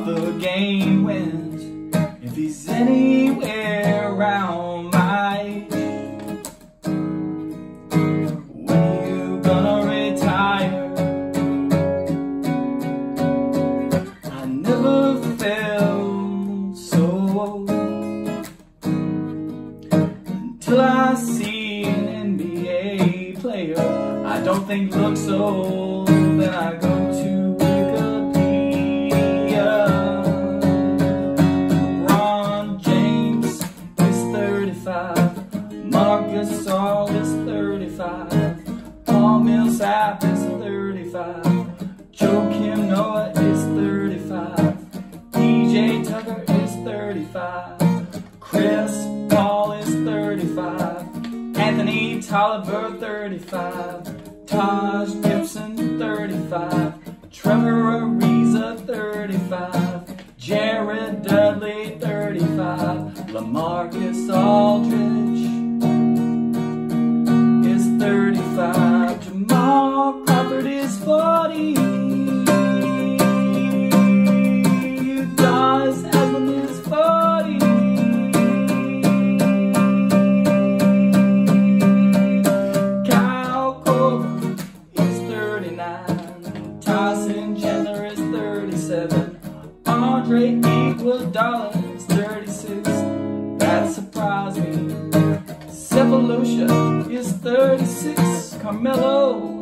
the game wins if he's anywhere around my age. When you gonna retire? I never felt so old until I see an NBA player I don't think looks old. Then I go to Wikipedia. LeBron James is 35. Marcus Gasol is 35. Paul Millsap is 35. Joakim Noah is 35. DJ Tucker is 35. Chris Paul is 35. Anthony Tolliver 35. Taj Gibson 35. Trevor Ariza 35. Jared Dudley 35. LaMarcus Aldridge is 35. Jamal Crawford is 40. Udonis Haslam is 40. Kyle Korver is 39. Tyson Chandler is 37. Andre Iguodala is 36. That surprised me. Cephalosha is 36. Carmelo